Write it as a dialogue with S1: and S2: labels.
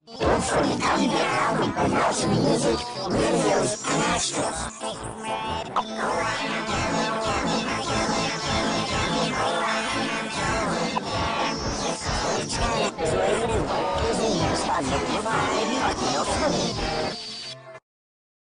S1: Look for the gummy bear album of nursery music, videos, and extras.